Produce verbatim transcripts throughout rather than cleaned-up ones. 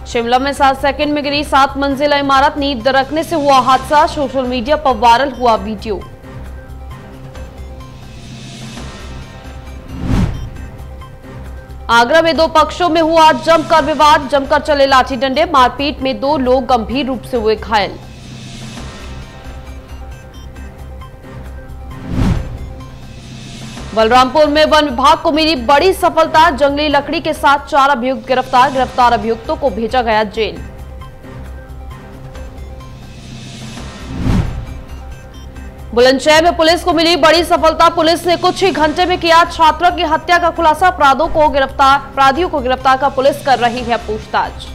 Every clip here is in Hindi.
शिमला में सात सेकंड में गिरी सात मंजिला इमारत, नींव दरकने से हुआ हादसा। सोशल मीडिया पर वायरल हुआ वीडियो। आगरा में दो पक्षों में हुआ जमकर विवाद, जमकर चले लाठी डंडे, मारपीट में दो लोग गंभीर रूप से हुए घायल। बलरामपुर में वन विभाग को मिली बड़ी सफलता, जंगली लकड़ी के साथ चार अभियुक्त गिरफ्तार, गिरफ्तार अभियुक्तों को भेजा गया जेल। बुलंदशहर में पुलिस को मिली बड़ी सफलता, पुलिस ने कुछ ही घंटे में किया छात्रों की हत्या का खुलासा, अपराधों को गिरफ्तार अपराधियों को गिरफ्तार कर पुलिस कर रही है पूछताछ।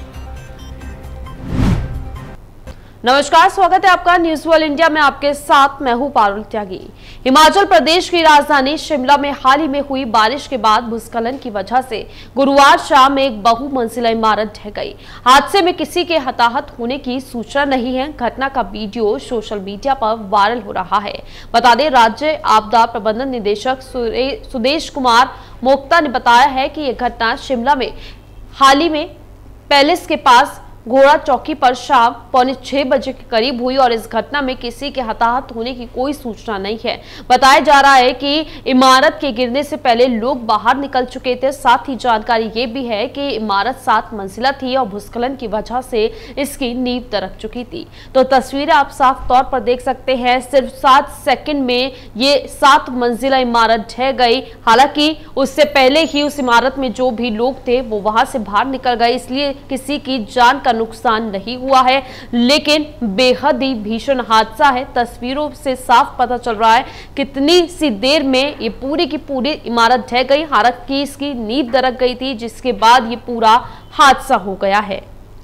नमस्कार, स्वागत है आपका न्यूज वर्ल्ड इंडिया में। आपके साथ मैं हूं पारुल त्यागी। हिमाचल प्रदेश की राजधानी शिमला में हाल ही में हुई बारिश के बाद भूस्खलन की वजह से गुरुवार शाम एक बहुमंजिला इमारत ढह गई। हादसे में किसी के हताहत होने की सूचना नहीं है। घटना का वीडियो सोशल मीडिया पर वायरल हो रहा है। बता दें, राज्य आपदा प्रबंधन निदेशक सुदेश कुमार मोक्ता ने बताया है कि यह घटना शिमला में हाल ही में पैलेस के पास घोड़ा चौकी पर शाम पौने छह बजे के करीब हुई और इस घटना में किसी के हताहत होने की कोई सूचना नहीं है। बताया जा रहा है कि इमारत के गिरने से पहले लोग बाहर निकल चुके थे। साथ ही जानकारी ये भी है कि इमारत सात मंजिला थी और भूस्खलन की वजह से इसकी नींव दरक चुकी थी। तो तस्वीरें आप साफ तौर पर देख सकते हैं। सिर्फ सात सेकंड में ये सात मंजिला इमारत ढह गई। हालांकि उससे पहले ही उस इमारत में जो भी लोग थे वो वहां से बाहर निकल गए, इसलिए किसी की जान का नुकसान नहीं हुआ है। लेकिन बेहद ही भीषण हादसा है। तस्वीरों से साफ पता चल रहा है कितनी सी देर में ये पूरी की पूरी इमारत ढह गई। हालांकि इसकी नींव दरक गई थी, जिसके बाद ये पूरा हादसा हो गया है।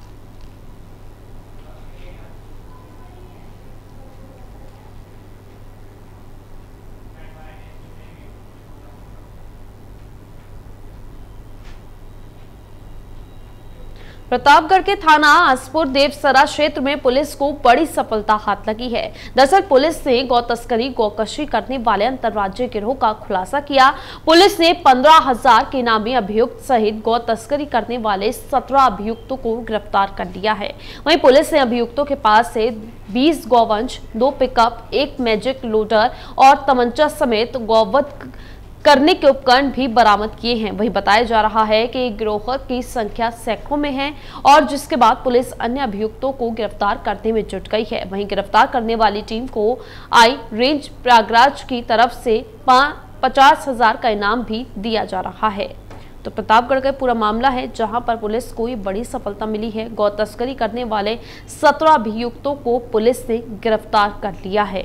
प्रतापगढ़ के थाना आसपुर देवसरा क्षेत्र में पुलिस को बड़ी सफलता हाथ लगी है। दरअसल पुलिस ने गौ तस्करी गौकशी करने वाले अंतर्राज्यीय गिरोह का खुलासा किया। पुलिस ने पंद्रह हजार के इनामी अभियुक्त सहित गौ तस्करी करने वाले सत्रह अभियुक्तों को गिरफ्तार कर लिया है। वहीं पुलिस ने अभियुक्तों के पास से बीस गौवंश, दो पिकअप, एक मैजिक लोडर और तमंचा समेत गौवध करने के उपकरण भी बरामद किए हैं। वही बताया जा रहा है कि गिरोह की संख्या सैकड़ों में है और जिसके बाद पुलिस अन्य अभियुक्तों को गिरफ्तार करने में जुट गई है। वहीं गिरफ्तार करने वाली टीम को आई रेंज प्रयागराज की तरफ से पचास हजार का इनाम भी दिया जा रहा है। तो प्रतापगढ़ का पूरा मामला है, जहां पर पुलिस को बड़ी सफलता मिली है। गौ तस्करी करने वाले सत्रह अभियुक्तों को पुलिस ने गिरफ्तार कर लिया है।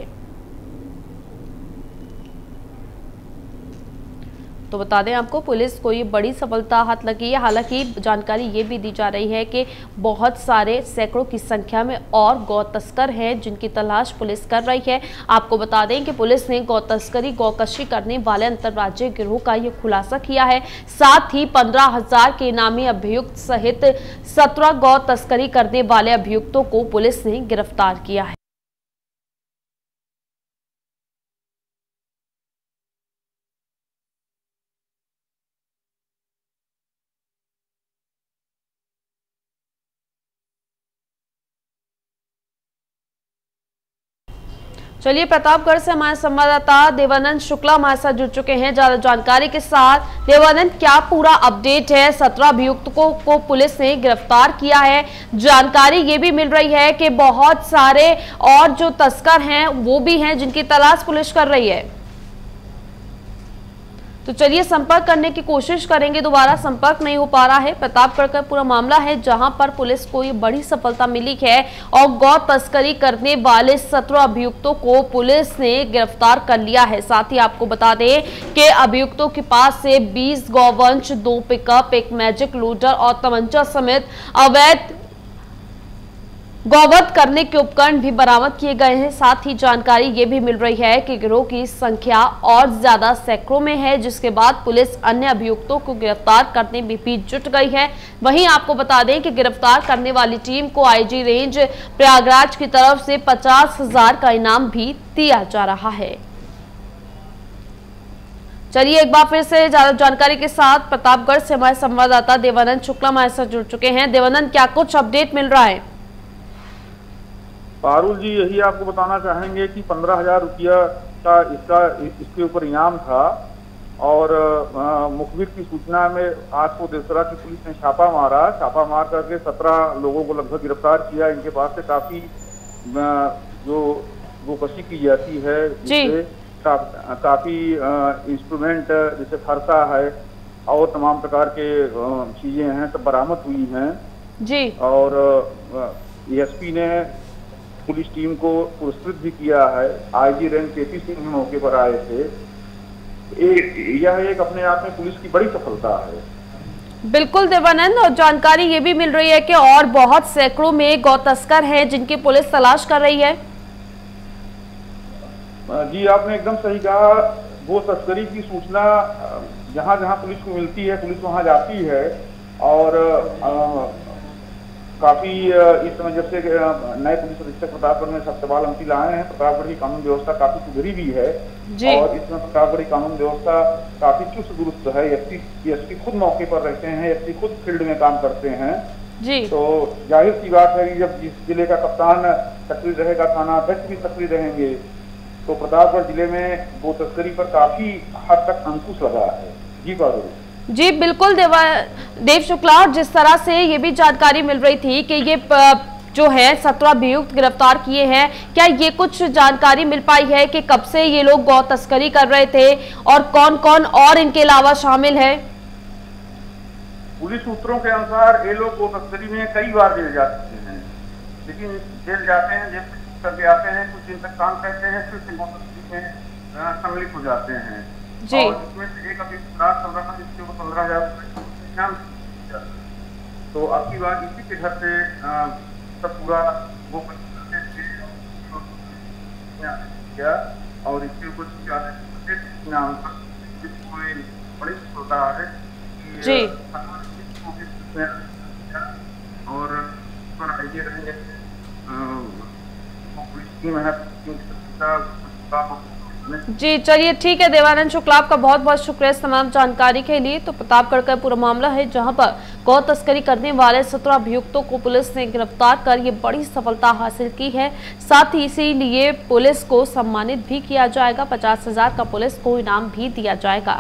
तो बता दें आपको, पुलिस को ये बड़ी सफलता हाथ लगी है। हालांकि जानकारी ये भी दी जा रही है कि बहुत सारे सैकड़ों की संख्या में और गौ तस्कर हैं जिनकी तलाश पुलिस कर रही है। आपको बता दें कि पुलिस ने गौ तस्करी गौकशी करने वाले अंतर्राज्यीय गिरोह का ये खुलासा किया है। साथ ही पंद्रह हजार के इनामी अभियुक्त सहित सत्रह गौ तस्करी करने वाले अभियुक्तों को पुलिस ने गिरफ्तार किया है। चलिए, प्रतापगढ़ से हमारे संवाददाता देवानंद शुक्ला हमारे साथ जुड़ चुके हैं ज्यादा जानकारी के साथ। देवानंद, क्या पूरा अपडेट है? सत्रह अभियुक्तों को पुलिस ने गिरफ्तार किया है। जानकारी ये भी मिल रही है कि बहुत सारे और जो तस्कर हैं वो भी हैं जिनकी तलाश पुलिस कर रही है। तो चलिए संपर्क करने की कोशिश करेंगे, दोबारा संपर्क नहीं हो पा रहा है। प्रतापगढ़ का पूरा मामला है जहां पर पुलिस को ये बड़ी सफलता मिली है और गौ तस्करी करने वाले सत्रह अभियुक्तों को पुलिस ने गिरफ्तार कर लिया है। साथ ही आपको बता दें कि अभियुक्तों के पास से बीस गौवंश, दो पिकअप, एक मैजिक लोडर और तमंचा समेत अवैध गौवध करने के उपकरण भी बरामद किए गए हैं। साथ ही जानकारी ये भी मिल रही है कि गिरोह की संख्या और ज्यादा सैकड़ों में है, जिसके बाद पुलिस अन्य अभियुक्तों को गिरफ्तार करने में भी जुट गई है। वहीं आपको बता दें कि गिरफ्तार करने वाली टीम को आईजी रेंज प्रयागराज की तरफ से पचास हजार का इनाम भी दिया जा रहा है। चलिए एक बार फिर से ज्यादा जानकारी के साथ प्रतापगढ़ से हमारे संवाददाता देवानंद शुक्ला हमारे साथ जुड़ चुके हैं। देवानंद, क्या कुछ अपडेट मिल रहा है? पारुल जी, यही आपको बताना चाहेंगे कि पंद्रह हजार रुपया का इसका इसके ऊपर इनाम था और मुखबिर की सूचना में आज को देसरा की पुलिस ने छापा मारा। छापा मार करके सत्रह लोगों को लगभग गिरफ्तार किया। इनके पास से काफी जो गोकशी की जाती है, जिससे का, काफी इंस्ट्रूमेंट जैसे फरसा है और तमाम प्रकार के चीजें हैं, सब बरामद हुई हैं जी। और एएसपी ने पुलिस टीम को पुरस्कृत भी किया है। आईजी रैंक केपी सिंह मौके पर आए थे। एक, यह एक अपने आप में पुलिस की बड़ी सफलता है। बिल्कुल देवानंद, और जानकारी ये भी मिल रही है कि और बहुत सैकड़ों में गौ तस्कर हैं जिनकी पुलिस तलाश कर रही है। जी, आपने एकदम सही कहा। गो तस्करी की सूचना जहां जहां पुलिस को मिलती है, पुलिस वहां जाती है और आ, काफी इस समय जब से नए पुलिस अधीक्षक प्रतापगढ़ में सत्यपाल अंती लाए हैं, प्रतापगढ़ की कानून व्यवस्था काफी सुधरी भी है जी। और इसमें प्रतापगढ़ की कानून व्यवस्था काफी चुस्त दुरुस्त है। एसपी एसपी खुद मौके पर रहते हैं, एसपी खुद फील्ड में काम करते हैं जी। तो जाहिर सी बात है कि जब जिस जिले का कप्तान सक्रिय रहेगा, थाना अध्यक्ष भी सक्रिय रहेंगे, तो प्रतापगढ़ जिले में गो तस्करी पर काफी हद तक अंकुश लगा है। जी पारुल जी, बिल्कुल देवा देव शुक्ला, और जिस तरह से ये भी जानकारी मिल रही थी कि ये जो है सत्रह अभियुक्त गिरफ्तार किए हैं, क्या ये कुछ जानकारी मिल पाई है कि कब से ये लोग गौ तस्करी कर रहे थे और कौन कौन और इनके अलावा शामिल है? पुलिस सूत्रों के अनुसार ये लोग गौ तस्करी में कई बार जेल जा चुके हैं, लेकिन जेल जाते हैं, जेल करके आते हैं, कुछ दिन तक काम करते हैं, फिर से गौ तस्करी में सम्मिलित हो जाते हैं जी। और इसमें से एक अभी रात चल रहा था जिसके ऊपर पंद्रह हजार रुपये, तो अब की बात इसी के घर से सब पूरा वो किया और इसके ऊपर नाम बड़ी होता है जी। और आइडिया रहेंगे जी। चलिए ठीक है देवानंद शुक्ला, आपका बहुत बहुत शुक्रिया इस तमाम जानकारी के लिए। तो प्रतापगढ़ का पूरा मामला है जहां पर गौ तस्करी करने वाले सत्रह अभियुक्तों को पुलिस ने गिरफ्तार कर ये बड़ी सफलता हासिल की है। साथ ही इसीलिए पुलिस को सम्मानित भी किया जाएगा, पचास हजार का पुलिस को इनाम भी दिया जाएगा।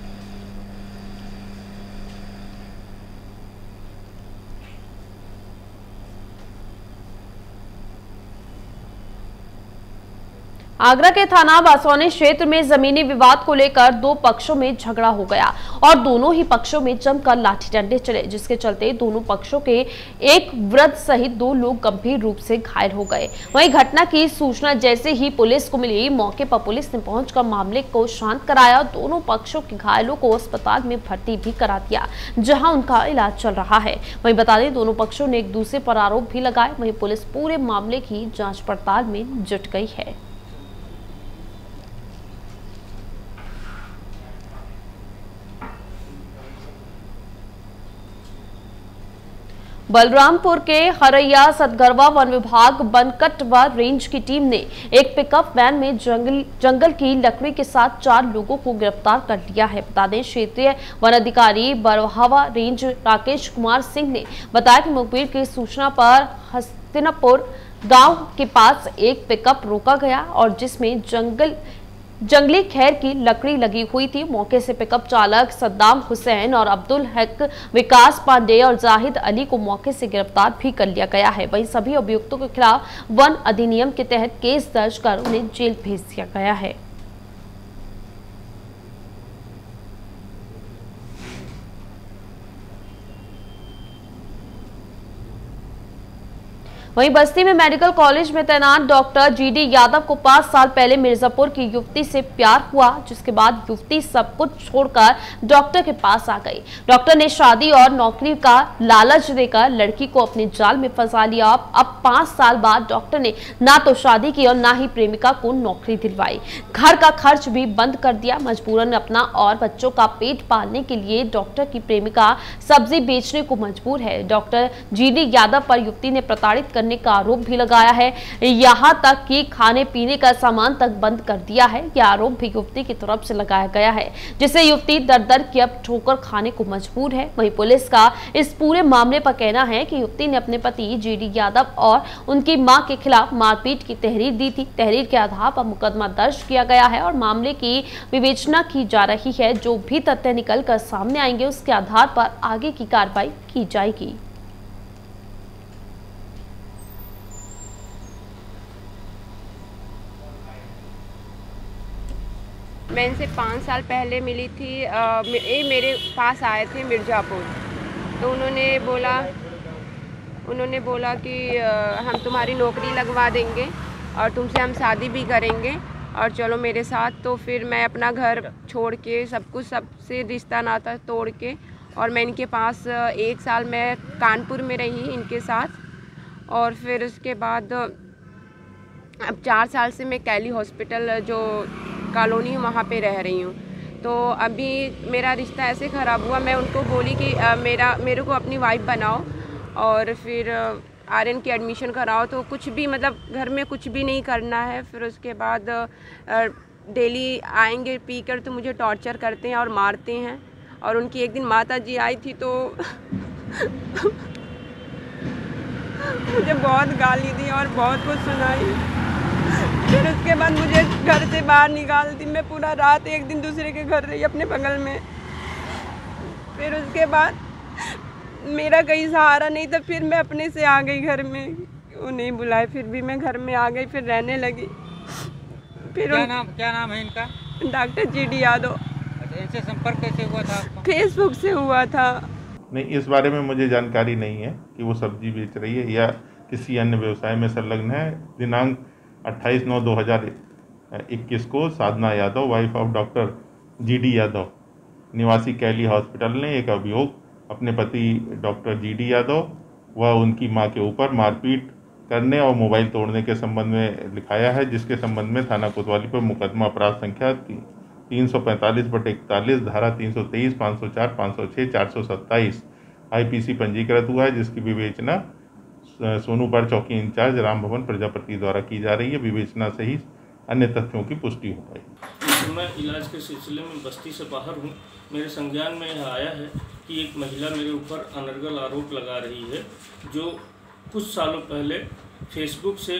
आगरा के थाना बासौनी क्षेत्र में जमीनी विवाद को लेकर दो पक्षों में झगड़ा हो गया और दोनों ही पक्षों में जमकर लाठी डंडे चले, जिसके चलते दोनों पक्षों के एक वृद्ध सहित दो लोग गंभीर रूप से घायल हो गए। वहीं घटना की सूचना जैसे ही पुलिस को मिली, मौके पर पुलिस ने पहुंचकर मामले को शांत कराया। दोनों पक्षों के घायलों को अस्पताल में भर्ती भी करा दिया, जहाँ उनका इलाज चल रहा है। वहीं बता दें दोनों पक्षों ने एक दूसरे पर आरोप भी लगाए। वहीं पुलिस पूरे मामले की जाँच पड़ताल में जुट गई है। बलरामपुर के हरैया सतगरवा वन विभाग बनकटवा रेंज की टीम ने एक पिकअप वैन में जंगल जंगल की लकड़ी के साथ चार लोगों को गिरफ्तार कर लिया है। बता दें क्षेत्रीय वन अधिकारी बरहावा रेंज राकेश कुमार सिंह ने बताया कि मुखबिर की सूचना पर हस्तिनापुर गांव के पास एक पिकअप रोका गया और जिसमें जंगल जंगली खैर की लकड़ी लगी हुई थी। मौके से पिकअप चालक सद्दाम हुसैन और अब्दुल हक, विकास पांडे और जाहिद अली को मौके से गिरफ्तार भी कर लिया गया है। वहीं सभी अभियुक्तों के खिलाफ वन अधिनियम के तहत केस दर्ज कर उन्हें जेल भेज दिया गया है। वहीं बस्ती में मेडिकल कॉलेज में तैनात डॉक्टर जीडी यादव को पांच साल पहले मिर्जापुर की युवती से प्यार हुआ, जिसके बाद युवती सब कुछ छोड़कर डॉक्टर के पास आ गई। डॉक्टर ने शादी और नौकरी का लालच देकर लड़की को अपने जाल में फंसा लिया। अब पांच साल बाद डॉक्टर ने ना तो शादी की और ना ही प्रेमिका को नौकरी दिलवाई। घर का खर्च भी बंद कर दिया। मजबूरन अपना और बच्चों का पेट पालने के लिए डॉक्टर की प्रेमिका सब्जी बेचने को मजबूर है। डॉक्टर जीडी यादव पर युवती ने प्रताड़ित करने का आरोप भी लगाया है। यहाँ तक कि खाने पीने का सामान तक बंद कर दिया है। यह आरोप भी युवती की तरफ से लगाया गया है, जिससे युवती दर दर की अब ठोकर खाने को मजबूर है। वहीं पुलिस का इस पूरे मामले पर कहना है कि युवती ने अपने पति जीडी यादव और उनकी मां के खिलाफ मारपीट की तहरीर दी थी। तहरीर के आधार पर मुकदमा दर्ज किया गया है और मामले की विवेचना की जा रही है। जो भी तथ्य निकल कर सामने आएंगे उसके आधार पर आगे की कार्रवाई की जाएगी। मैं इनसे पाँच साल पहले मिली थी। ये मेरे पास आए थे मिर्ज़ापुर, तो उन्होंने बोला उन्होंने बोला कि हम तुम्हारी नौकरी लगवा देंगे और तुमसे हम शादी भी करेंगे और चलो मेरे साथ। तो फिर मैं अपना घर छोड़ के सब कुछ सबसे रिश्ता नाता तोड़ के और मैं इनके पास एक साल मैं कानपुर में रही इनके साथ। और फिर उसके बाद अब चार साल से मैं कैली हॉस्पिटल जो कॉलोनी वहाँ पे रह रही हूँ। तो अभी मेरा रिश्ता ऐसे ख़राब हुआ, मैं उनको बोली कि आ, मेरा मेरे को अपनी वाइफ बनाओ और फिर आर्यन की एडमिशन कराओ। तो कुछ भी मतलब घर में कुछ भी नहीं करना है। फिर उसके बाद डेली आएंगे पीकर तो मुझे टॉर्चर करते हैं और मारते हैं। और उनकी एक दिन माता जी आई थी तो मुझे बहुत गाली दी और बहुत कुछ सुनाई। फिर उसके बाद मुझे घर से बाहर निकाल दी। मैं पूरा रात एक दिन दूसरे के घर रही अपने बगल में। फिर उसके बाद मेरा कहीं सहारा नहीं था, फिर मैं अपने से आ गई घर में। वो नहीं बुलाए फिर भी मैं घर में आ गई, फिर रहने लगी। फिर क्या नाम क्या नाम है इनका? Doctor GD Yadav. इनसे संपर्क कैसे हुआ था आपका? फेसबुक से हुआ था। नहीं, इस बारे में मुझे जानकारी नहीं है कि वो सब्जी बेच रही है या किसी अन्य व्यवसाय में संलग्न है। दिनांक अट्ठाईस नौ दो हज़ार इक्कीस को Sadhana Yadav, wife of doctor GD Yadav, निवासी कैली हॉस्पिटल ने एक अभियोग अपने पति डॉक्टर जीडी यादव व उनकी मां के ऊपर मारपीट करने और मोबाइल तोड़ने के संबंध में लिखाया है, जिसके संबंध में थाना कोतवाली पर मुकदमा अपराध संख्या तीन सौ पैंतालीस बटे इकतालीस, धारा तीन सौ तेईस, पाँच सौ चार, पाँच सौ छः, चार सौ सत्ताईस आईपीसी पंजीकृत हुआ है, जिसकी विवेचना सोनूपड़ चौकी इंचार्ज राम भवन प्रजापति द्वारा की जा रही है। विवेचना से ही अन्य तथ्यों की पुष्टि हो पाई। मैं इलाज के सिलसिले में बस्ती से बाहर हूँ। मेरे संज्ञान में यह आया है कि एक महिला मेरे ऊपर अनर्गल आरोप लगा रही है, जो कुछ सालों पहले फेसबुक से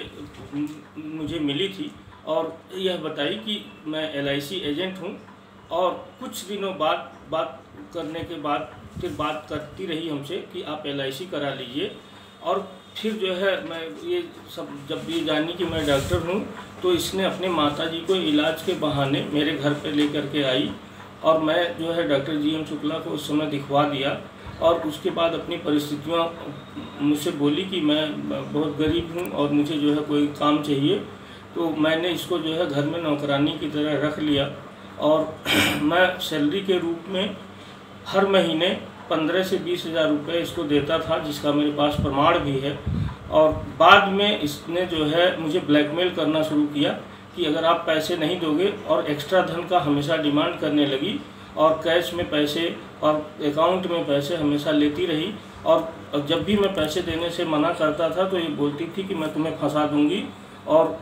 मुझे मिली थी और यह बताई कि मैं एल आई सी एजेंट हूँ। और कुछ दिनों बाद बात करने के बाद फिर बात करती रही हमसे कि आप एल आई सी करा लीजिए। और फिर जो है मैं ये सब जब ये जानी कि मैं डॉक्टर हूँ तो इसने अपने माताजी को इलाज के बहाने मेरे घर पे लेकर के आई और मैं जो है डॉक्टर जी एम शुक्ला को उस समय दिखवा दिया। और उसके बाद अपनी परिस्थितियाँ मुझसे बोली कि मैं बहुत गरीब हूँ और मुझे जो है कोई काम चाहिए। तो मैंने इसको जो है घर में नौकरानी की तरह रख लिया और मैं सैलरी के रूप में हर महीने पंद्रह से बीस हज़ार रुपये इसको देता था, जिसका मेरे पास प्रमाण भी है। और बाद में इसने जो है मुझे ब्लैकमेल करना शुरू किया कि अगर आप पैसे नहीं दोगे, और एक्स्ट्रा धन का हमेशा डिमांड करने लगी और कैश में पैसे और अकाउंट में पैसे हमेशा लेती रही। और जब भी मैं पैसे देने से मना करता था तो ये बोलती थी कि मैं तुम्हें फंसा दूंगी और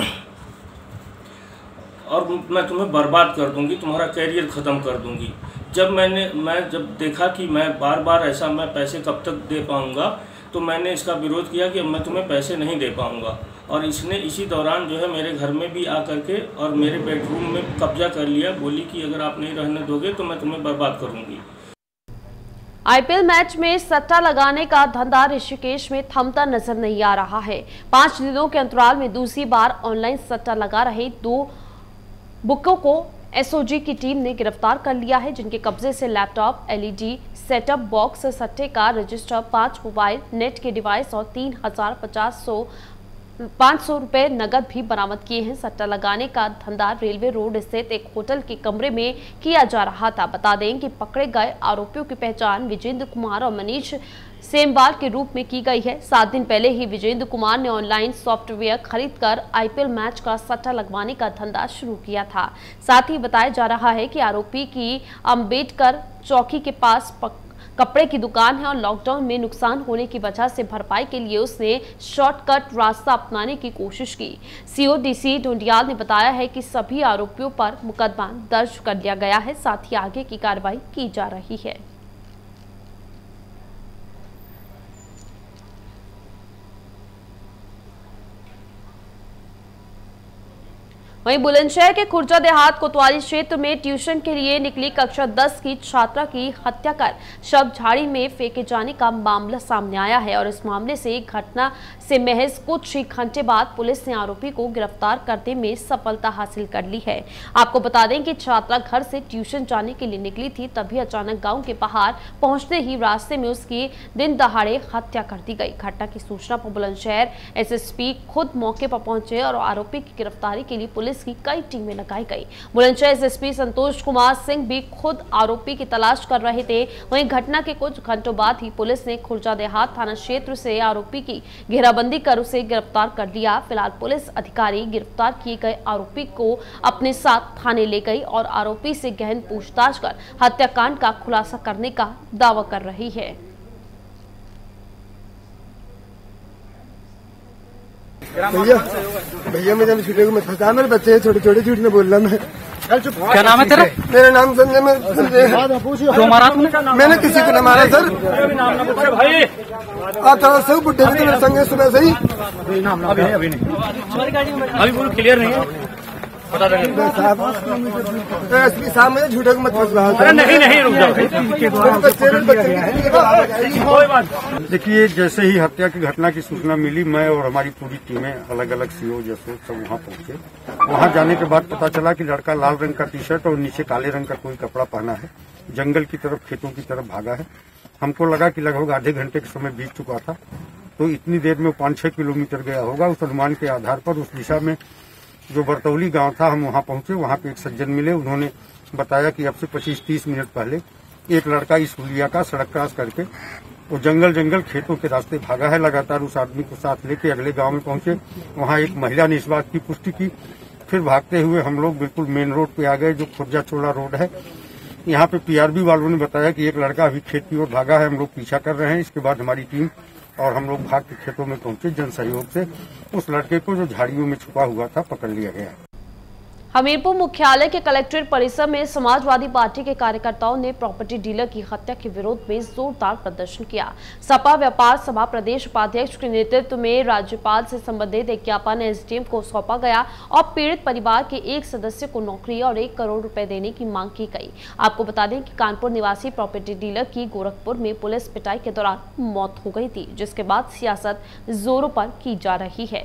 और मैं तुम्हें बर्बाद कर दूंगी, तुम्हारा कैरियर ख़त्म कर दूंगी। जब मैंने मैं जब देखा कि मैं बार बार ऐसा मैं पैसे कब तक दे पाऊंगा, तो मैंने इसका विरोध किया कि अब मैं तुम्हें पैसे नहीं दे पाऊंगा। और इसने इसी दौरान जो है मेरे घर में भी आ करके और मेरे बेडरूम में कब्जा कर लिया। बोली कि अगर आप नहीं रहने दोगे तो मैं तुम्हें बर्बाद करूंगी। आईपीएल मैच में सट्टा लगाने का धंधा ऋषिकेश में थमता नजर नहीं आ रहा है। पांच दिनों के अंतराल में दूसरी बार ऑनलाइन सट्टा लगा रहे दो बुकों को एसओजी की टीम ने गिरफ्तार कर लिया है, जिनके कब्जे से लैपटॉप, एलईडी सेटअप बॉक्स, सट्टे का रजिस्टर, पांच मोबाइल नेट के डिवाइस और तीन हजार पचास सौ पाँच सौ रुपए नगद भी बरामद किए हैं। सट्टा लगाने का धंधा रेलवे रोड स्थित एक होटल के कमरे में किया जा रहा था। बता दें कि पकड़े गए आरोपियों की पहचान विजेंद्र कुमार और मनीष सेमवाल के रूप में की गई है। सात दिन पहले ही विजेंद्र कुमार ने ऑनलाइन सॉफ्टवेयर खरीदकर आईपीएल मैच का सट्टा लगवाने का धंधा शुरू किया था। साथ ही बताया जा रहा है कि आरोपी की अंबेडकर चौकी के पास कपड़े की दुकान है और लॉकडाउन में नुकसान होने की वजह से भरपाई के लिए उसने शॉर्टकट रास्ता अपनाने की कोशिश की। सीओ डीसी ढूंढियाल ने बताया है कि सभी आरोपियों पर मुकदमा दर्ज कर लिया गया है, साथ ही आगे की कार्रवाई की जा रही है। वहीं बुलंदशहर के खुर्जा देहात कोतवाली क्षेत्र में ट्यूशन के लिए निकली कक्षा दस की छात्रा की हत्या कर शव झाड़ी में फेंके जाने का मामला सामने आया है और इस मामले से घटना से महज कुछ ही घंटे बाद पुलिस ने आरोपी को गिरफ्तार करने में सफलता हासिल कर ली है। आपको बता दें कि छात्रा घर से ट्यूशन जाने के लिए निकली थी, तभी अचानक गाँव के पहाड़ पहुंचते ही रास्ते में उसकी दिन दहाड़े हत्या कर दी गई। घटना की सूचना पर बुलंदशहर एस एस पी खुद मौके पर पहुंचे और आरोपी की गिरफ्तारी के लिए पुलिस की कई टीमें लगाई गई। Bulandshahr S S P Santosh Kumar Singh भी खुद आरोपी की तलाश कर रहे थे। वहीं घटना के कुछ घंटों बाद ही पुलिस ने खुर्जा देहात थाना क्षेत्र से आरोपी की घेराबंदी कर उसे गिरफ्तार कर लिया। फिलहाल पुलिस अधिकारी गिरफ्तार किए गए आरोपी को अपने साथ थाने ले गई और आरोपी से गहन पूछताछ कर हत्याकांड का खुलासा करने का दावा कर रही है। भैया भैया मेरे छुट्टे को मत फंसा, मेरे बच्चे छोटे छोटे झूठ में बोल रहा मैं। क्या नाम है तेरा? मेरा नाम संजय। मैं संजय जो मारा तुमने? मैंने किसी को न मारा सर। आप थोड़ा सब बुढ़े भी तो संगे सुबह से ही अभी अभी नहीं अभी बोलो क्लियर नहीं है बता देंगे साहब। मेरे झूठे को मत फंसा। नहीं नहीं रुक जाओ। देखिए, जैसे ही हत्या की घटना की सूचना मिली, मैं और हमारी पूरी टीमें अलग अलग सीओ जैसे सब वहां पहुंचे। वहां जाने के बाद पता चला कि लड़का लाल रंग का टी शर्ट और नीचे काले रंग का कोई कपड़ा पहना है, जंगल की तरफ खेतों की तरफ भागा है। हमको लगा कि लगभग आधे घंटे के समय बीत चुका था, तो इतनी देर में पांच छह किलोमीटर गया होगा। उस अनुमान के आधार पर उस दिशा में जो बरतौली गांव था, हम वहां पहुंचे। वहां पे एक सज्जन मिले, उन्होंने बताया कि अब से पच्चीस तीस मिनट पहले एक लड़का इस हुलिया का सड़क क्रॉस करके वो जंगल जंगल खेतों के रास्ते भागा है। लगातार उस आदमी को साथ लेके अगले गांव में पहुंचे। वहां एक महिला ने इस बात की पुष्टि की। फिर भागते हुए हम लोग बिल्कुल मेन रोड पे आ गए, जो खुर्जा चोड़ा रोड है। यहाँ पे पीआरबी वालों ने बताया कि एक लड़का अभी खेत की ओर भागा है, हम लोग पीछा कर रहे हैं। इसके बाद हमारी टीम और हम लोग भाग के खेतों में पहुंचे। जन सहयोग से उस लड़के को, जो झाड़ियों में छुपा हुआ था, पकड़ लिया गया। हमीरपुर मुख्यालय के कलेक्ट्रेट परिसर में समाजवादी पार्टी के कार्यकर्ताओं ने प्रॉपर्टी डीलर की हत्या के विरोध में जोरदार प्रदर्शन किया। सपा व्यापार सभा प्रदेश उपाध्यक्ष के नेतृत्व में राज्यपाल से संबंधित एक ज्ञापन एसडीएम को सौंपा गया और पीड़ित परिवार के एक सदस्य को नौकरी और एक करोड़ रुपए देने की मांग की गई। आपको बता दें कि कानपुर निवासी प्रॉपर्टी डीलर की गोरखपुर में पुलिस पिटाई के दौरान मौत हो गई थी, जिसके बाद सियासत जोरों पर की जा रही है।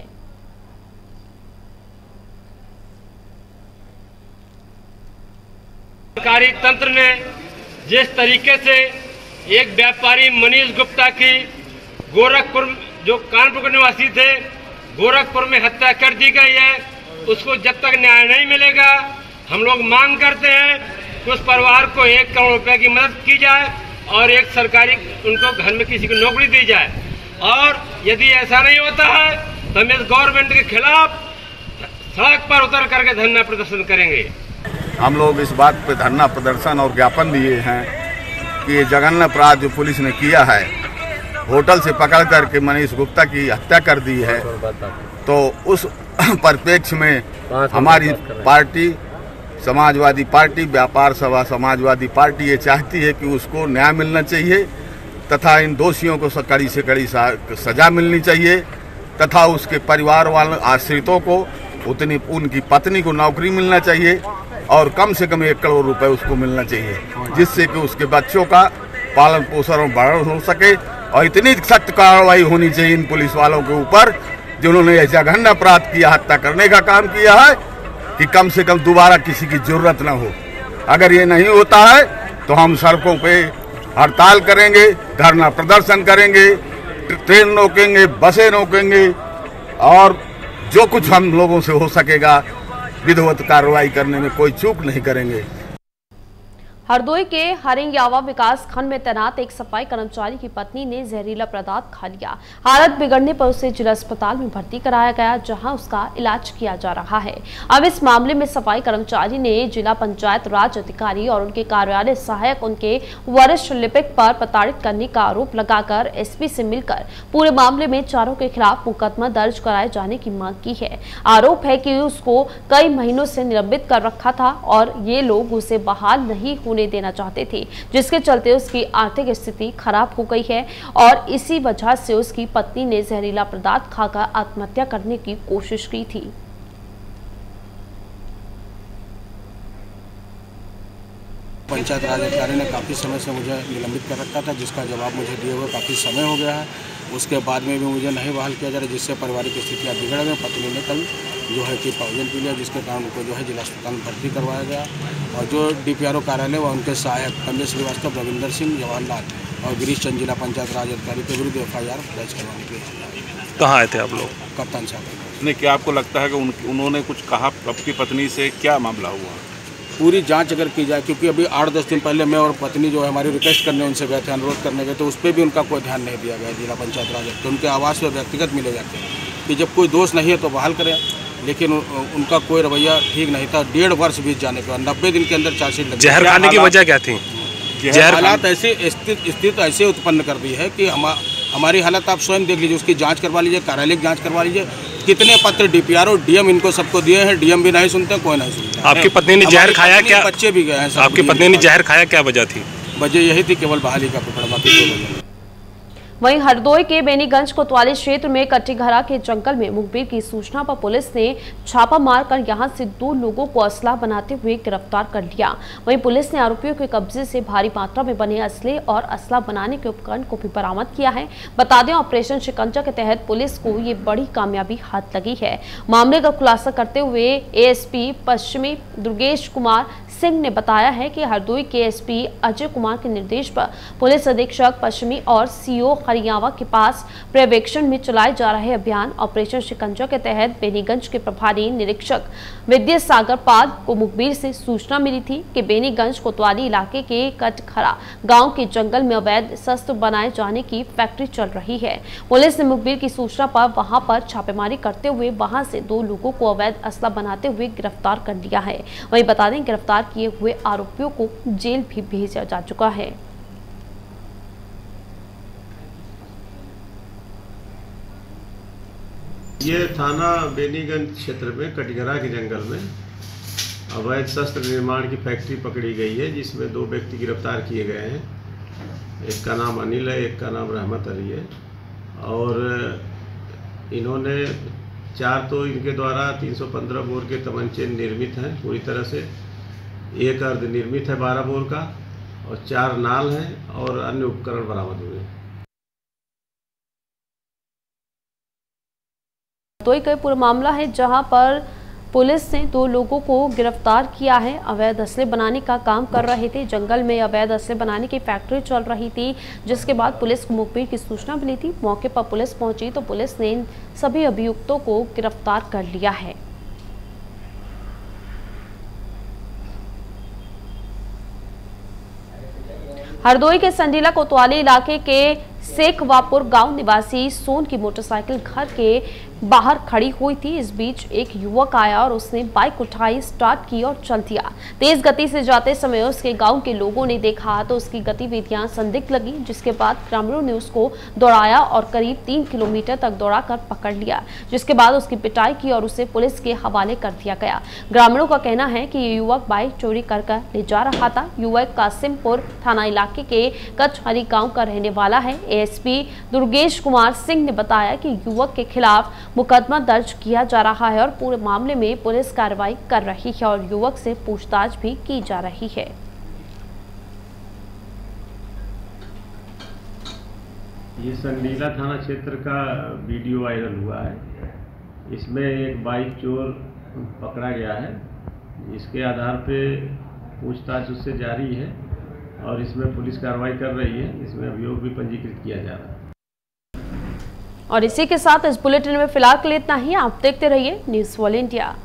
सरकारी तंत्र ने जिस तरीके से एक व्यापारी मनीष गुप्ता की गोरखपुर, जो कानपुर के निवासी थे, गोरखपुर में हत्या कर दी गई है, उसको जब तक न्याय नहीं मिलेगा हम लोग मांग करते हैं कि उस परिवार को एक करोड़ रुपए की मदद की जाए और एक सरकारी उनको घर में किसी को नौकरी दी जाए। और यदि ऐसा नहीं होता है तो हम इस गवर्नमेंट के खिलाफ सड़क पर उतर करके धरना प्रदर्शन करेंगे। हम लोग इस बात पे धरना प्रदर्शन और ज्ञापन दिए हैं कि ये जघन्य अपराध जो पुलिस ने किया है, होटल से पकड़ करके मनीष गुप्ता की हत्या कर दी है, तो उस परिप्रेक्ष्य में हमारी पार्टी समाजवादी पार्टी व्यापार सभा समाजवादी पार्टी ये चाहती है कि उसको न्याय मिलना चाहिए तथा इन दोषियों को कड़ी से कड़ी सजा मिलनी चाहिए तथा उसके परिवार वालों आश्रितों को उतनी उनकी पत्नी को नौकरी मिलना चाहिए और कम से कम एक करोड़ रुपए उसको मिलना चाहिए, जिससे कि उसके बच्चों का पालन पोषण और भरण हो सके। और इतनी सख्त कार्रवाई होनी चाहिए इन पुलिस वालों के ऊपर जिन्होंने यह जघन्य अपराध किया, हत्या करने का काम किया है, कि कम से कम दोबारा किसी की जरूरत न हो। अगर ये नहीं होता है तो हम सड़कों पे हड़ताल करेंगे, धरना प्रदर्शन करेंगे, ट्रेन रोकेंगे, बसें रोकेंगे और जो कुछ हम लोगों से हो सकेगा विधिवत कार्रवाई करने में कोई चूक नहीं करेंगे। हरदोई के हरिंगयावा विकास खंड में तैनात एक सफाई कर्मचारी की पत्नी ने जहरीला पदार्थ खा लिया। हालत बिगड़ने पर उसे जिला अस्पताल में भर्ती कराया गया, जहां उसका इलाज किया जा रहा है। अब इस मामले में सफाई कर्मचारी ने जिला पंचायत राज अधिकारी और उनके कार्यालय सहायक उनके वरिष्ठ लिपिक पर प्रताड़ित करने का आरोप लगाकर एसपी से मिलकर पूरे मामले में चारों के खिलाफ मुकदमा दर्ज कराए जाने की मांग की है। आरोप है कि उसको कई महीनों से निलंबित कर रखा था और ये लोग उसे बहाल नहीं देना चाहते थे, जिसके चलते उसकी आर्थिक स्थिति खराब हो गई है और इसी वजह से उसकी पत्नी ने जहरीला पदार्थ खाकर आत्महत्या करने की कोशिश की थी। पंचायत राज अधिकारी ने काफ़ी समय से मुझे निलंबित कर रखा था, जिसका जवाब मुझे दिए हुए काफ़ी समय हो गया है। उसके बाद में भी मुझे नहीं बहाल किया जा रहा, जिससे पारिवारिक स्थितियाँ बिगड़ गई। पत्नी ने कल जो है कि पॉइजन पी लिया, जिसके कारण उनको जो है जिला अस्पताल में भर्ती करवाया गया। और जो डीपीआरओ कार्यालय व उनके सहायक संजय श्रीवास्तव, रविंदर सिंह, जवाहरलाल और गिरीश चंद जिला पंचायत राज अधिकारी के विरुद्ध एफ आई आर दर्ज करवाने के लिए। कहाँ आए थे आप लोग? कप्तान साहब ने क्या आपको लगता है कि उन, उन्होंने कुछ कहा आपकी पत्नी से? क्या मामला हुआ? पूरी जांच अगर की जाए, क्योंकि अभी आठ दस दिन पहले मैं और पत्नी जो है हमारी रिक्वेस्ट करने उनसे गए थे, अनुरोध करने गए, तो उस पर भी उनका कोई ध्यान नहीं दिया गया जिला पंचायत राज। तो उनके आवास में व्यक्तिगत मिले जाते हैं कि जब कोई दोष नहीं है तो बहाल करें, लेकिन उनका कोई रवैया ठीक नहीं था। डेढ़ वर्ष बीत जाने के बाद नब्बे दिन के अंदर चार्जशीट लगी। जहर खाने की वजह क्या थी? हालात ऐसे स्थिति ऐसे उत्पन्न कर दी है कि हम हमारी हालत आप स्वयं देख लीजिए, उसकी जांच करवा लीजिए, कार्यालय की जांच करवा लीजिए। कितने पत्र डीपीआरओ डीएम इनको सबको दिए हैं, डीएम भी नहीं सुनते, कोई नहीं सुनता। आपकी पत्नी ने जहर खाया क्या? बच्चे भी गए हैं। आपकी पत्नी ने जहर खाया, क्या वजह थी? वजह यही थी केवल बहाली का प्रकरण, बाकी कोई वजह नहीं। वहीं हरदोई के बेनीगंज कोतवाली क्षेत्र में कट्टीघरा के जंगल में मुखबिर की सूचना पर पुलिस ने छापा मारकर यहां से दो लोगों को असला बनाते हुए गिरफ्तार कर लिया। वहीं पुलिस ने आरोपियों के कब्जे से भारी मात्रा में बने असले और असला बनाने के उपकरण को भी बरामद किया है। बता दें, ऑपरेशन शिकंजा के तहत पुलिस को ये बड़ी कामयाबी हाथ लगी है। मामले का खुलासा करते हुए एएसपी पश्चिमी दुर्गेश कुमार सिंह ने बताया है कि हरदोई के एसपी अजय कुमार के निर्देश पर पुलिस अधीक्षक पश्चिमी और सीओ हरियावा के पास पर्यवेक्षण में चलाए जा रहे अभियान ऑपरेशन शिकंजा के तहत बेनीगंज के प्रभारी निरीक्षक विद्या सागर पाल को मुखबिर से सूचना मिली थी कि बेनीगंज कोतवाली इलाके के कटखरा गांव के जंगल में अवैध शस्त्र बनाए जाने की फैक्ट्री चल रही है। पुलिस ने मुखबिर की सूचना पर वहां पर छापेमारी करते हुए वहां से दो लोगों को अवैध असला बनाते हुए गिरफ्तार कर लिया है। वहीं बता दें, गिरफ्तार किए हुए आरोपियों को जेल भी भेजा जा चुका है। ये थाना बेनीगंज क्षेत्र में कटघरा के जंगल में अवैध शस्त्र निर्माण की फैक्ट्री पकड़ी गई है, जिसमें दो व्यक्ति गिरफ्तार किए गए हैं। एक का नाम अनिल है, एक का नाम रहमत अली है। और इन्होंने चार तो इनके द्वारा तीन सौ पंद्रह बोर के तमंचे निर्मित हैं पूरी तरह से, एक अर्ध निर्मित है बारह बोर का, और चार नाल हैं और अन्य उपकरण बरामद हुए। तो एक पूरा मामला है जहां पर पुलिस ने दो लोगों को गिरफ्तार किया है। अवैध असले बनाने का काम कर रहे थे, जंगल में अवैध असले बनाने की फैक्ट्री चल रही थी, जिसके बाद पुलिस को मुखबिर की सूचना मिली थी। मौके पर पुलिस पहुंची तो पुलिस ने इन सभी अभियुक्तों को गिरफ्तार कर लिया है। हरदोई के संडीला कोतवाली इलाके के शेखवापुर गांव निवासी सोन की मोटरसाइकिल घर के बाहर खड़ी हुई थी। इस बीच एक युवक आया और उसने बाइक उठाई, स्टार्ट की और चल दिया। तेज गति से जाते समय उसके गांव के लोगों ने देखा तो उसकी गतिविधियां संदिग्ध लगी, जिसके बाद ग्रामीणों ने उसको दौड़ाया और करीब तीन किलोमीटर तक दौड़ाकर पकड़ लिया, जिसके बाद उसकी पिटाई की और उसे पुलिस के हवाले कर दिया गया। ग्रामीणों का कहना है कि ये युवक बाइक चोरी कर कर ले जा रहा था। युवक कासिमपुर थाना इलाके के कचहरी गाँव का रहने वाला है। एएसपी दुर्गेश कुमार सिंह ने बताया कि युवक के खिलाफ मुकदमा दर्ज किया जा रहा है और पूरे मामले में पुलिस कार्रवाई कर रही है और युवक से पूछताछ भी की जा रही है। ये संडीला थाना क्षेत्र का वीडियो वायरल हुआ है। इसमें एक बाइक चोर पकड़ा गया है। इसके आधार पे पूछताछ उससे जारी है और इसमें पुलिस कार्रवाई कर रही है। इसमें अभियोग भी पंजीकृत किया जा रहा है। और इसी के साथ इस बुलेटिन में फिलहाल के लिए इतना ही। आप देखते रहिए न्यूज़ वर्ल्ड इंडिया।